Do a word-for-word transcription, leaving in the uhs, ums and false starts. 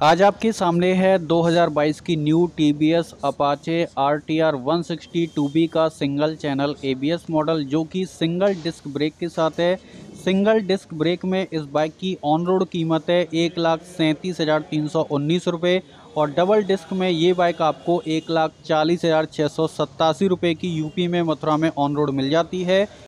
आज आपके सामने है दो हज़ार बाईस की new T V S Apache R T R one sixty two B का single channel A B S model, जो कि सिंगल डिस्क ब्रेक के साथ है। सिंगल डिस्क ब्रेक में इस बाइक की ऑन रोड कीमत है एक लाख सैंतीस हज़ार तीन सौ उन्नीस रुपये और डबल डिस्क में ये बाइक आपको एक लाख चालीस हज़ार छः सौ सत्तासी रुपये की यूपी में मथुरा में ऑन रोड मिल जाती है।